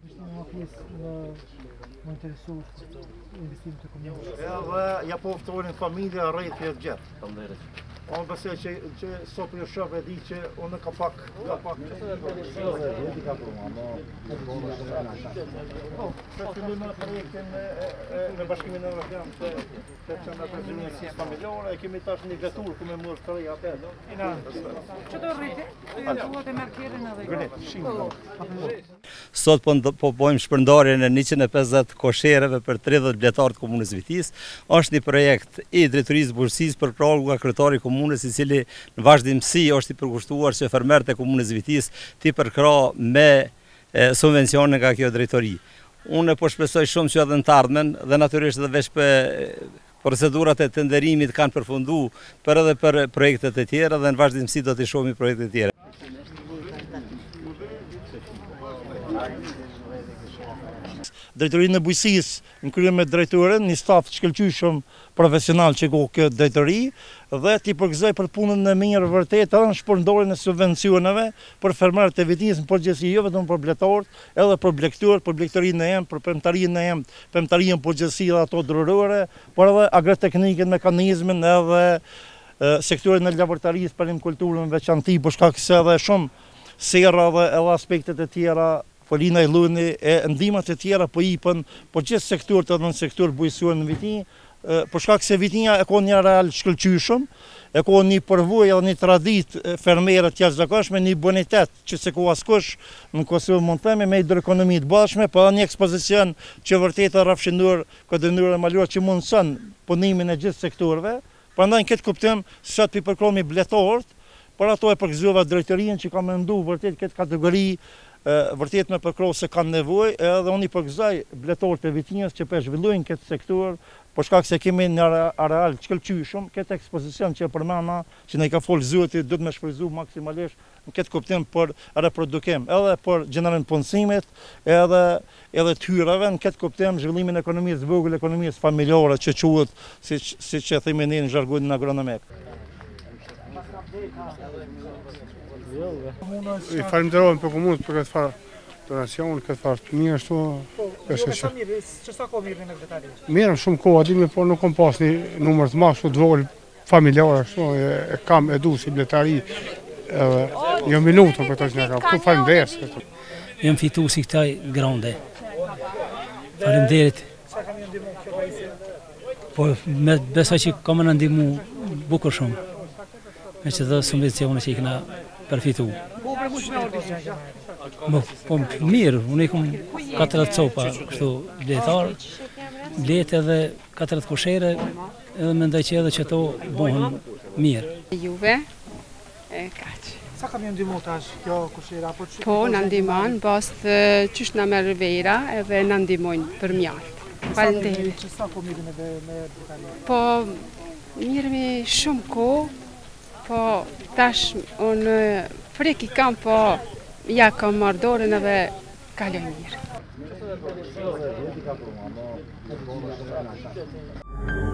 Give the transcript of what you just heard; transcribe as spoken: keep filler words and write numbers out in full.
Uma pjesë në më interesu investimin të komunës. Edhe ja po ftonin familja rrethje të gjithë. Unë besoj që që sot ju shoh e di që unë ka pak ka pak. Po, fillojmë me projektin në Bashkimin Evropian të të çana prezidencisë familjare, kemi tash një vetur ku më mos të atë. Çdo rrite, duhet të merr kerën edhe. Sot po, po bojmë shpërndarjen e njëqind e pesëdhjetë koshereve për tridhjetë vjetar të komunës Vitis. Është një projekt i drejtorisë bujqësisë për pragu nga kryetari i komunës, i cili në vazhdimsi është i përkushtuar që fermerët e komunës Vitis ti përkra me e, subvencione nga kjo drejtori. Unë po shpresoj shumë që edhe në të ardhmen dhe natyrisht edhe veç për procedurat e tenderimit kanë përfundu për edhe për projektet e tjera dhe në vazhdimsi do të shohim projektet e tjera. Drejtorinë e bujqësisë në krye me drejtoren, një staf të shkëlqyshëm profesional që ka kjo drejtori dhe ti përgëzoj për punën e mirë vërtet edhe në shpërndarjen e subvencioneve për fermerët e Vitis në përgjithësi, jo vetëm për blegtorët, edhe për blegtur, për blegtorinë e em, për pemtarinë e em, pemtarinë përgjithësi dhe ato drorore, por edhe agroteknikën, mekanizmin edhe e, sektorin e lavërtarisë për kulturën në veçanti, por shkak se edhe shumë serra dhe edhe aspektet e tjera Polina i Luni e ndihmat e tjera po ipën, por gjithë sektorët edhe në sektor bujqësor në Vitin, për shkak se Vitinja e ka një real shkëlqyshëm, e ka një përvojë edhe një traditë fermere të jashtëzakonshme, një bonitet që se ka askush në Kosovë mund të themi me hidroekonomi të bashme, po edhe një ekspozicion që vërtet e rrafshinur ka dënyrë maluar që mundson punimin e gjithë sektorëve. Prandaj në këtë kuptim sot pi përkromi blegtorët, por ato e përgëzuava drejtorinë që ka menduar vërtet këtë kategori vërtet me përkro se kanë nevojë, edhe unë i përgëzoj blegtorët e Vitinjës që po zhvillojnë këtë sektor, por shkak se kemi një areal të shkëlqyshëm, këtë ekspozicion që përmenda që ne ka fol Zoti do të më shfrytëzu maksimalisht në këtë kuptim për reprodukim, edhe për gjenerën e punësimit, edhe edhe të hyrave në këtë kuptim zhvillimin e ekonomisë vogël, ekonomisë familjare që quhet siç siç e themi ne në zhargonin agronomik. I falenderojmë për komunën për këtë farë donacion, këtë farë të mirë ashtu. Po, jo me sa mirë, që sa ko mirë në vetari? Mirë, shumë kohë, adimi, por nuk kom pas një numër të madh, të vogël familjar ashtu, e, e kam edu si bletari, edhe jo minutën për të që nga kam, këtu falenderes. Jam fitu si këtaj grande. Falenderit. Sa kam ju ndihmu kjo pajisje? Po, me besoj që kam në ndihmu bukur shumë. Me që dhe subvencione që i këna përfitu. Po, për mu që me ordi? Po, po mirë, unë i kom katërat copa, kështu bletar, blete edhe katërat koshere, edhe mendoj që edhe që to bohen mirë. Juve, e kaq. Sa kam ju ndihmu tash kjo koshera? Po, në ndihmon, bast qysh në merë vera edhe në ndihmojnë për mjartë. Falenderit. Që sa ko mirë me bletari? Po, mirë me shumë ko, po tash unë frek i kam, po ja kam marrë dorën edhe kaloj mirë.